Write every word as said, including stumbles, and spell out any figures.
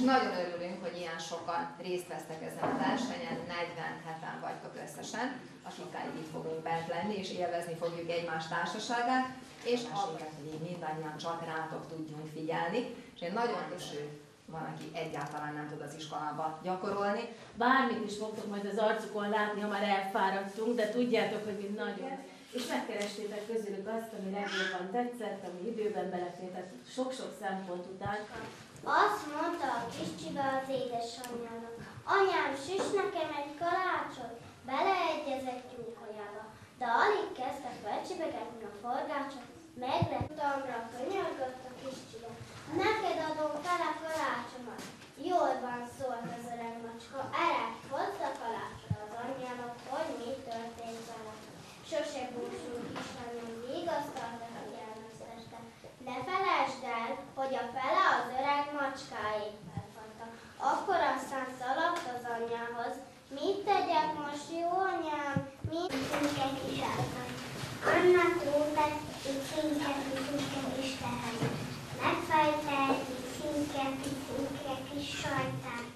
nagyon örülünk, hogy ilyen sokan részt vesztek ezen a versenyen, negyvenheten vagytok összesen, a sokáig itt fogunk bent lenni, és élvezni fogjuk egymás társaságát, és amiket, hogy így mindannyian csak rátok tudjunk figyelni, és én nagyon köszönöm, van, aki egyáltalán nem tud az iskolába gyakorolni. Bármit is fogtok majd az arcukon látni, ha már elfáradtunk, de tudjátok, hogy mi nagyon. És megkerestétek közülük azt, ami legjobban tetszett, ami időben belefértett sok-sok szempont után. Azt mondta a kis csiga az édesanyjának: anyám, süss nekem egy kalácsot, beleegyezett tyúkolyába. De alig kezdtek felcsibegetni a forgácsot, megleptamra könyörgött a kis csiga. Neked adom fel a kalácsomat. Jól van, szólt az öreg macska, erre hozta kalácsot az anyjának, hogy mi történt vele. Sose búsul kislányom, vigasztalta, figyelmeztette. Ne felejtsd el, hogy a fele az öreg macskáét felfogta. Akkor aztán szaladt az anyjához. Mit tegyek most, jó anyám? Mit? Színke kis állat. Anna trófett, így színke színke kis tehet. Megfejte egy színke kis színke kis sajtát.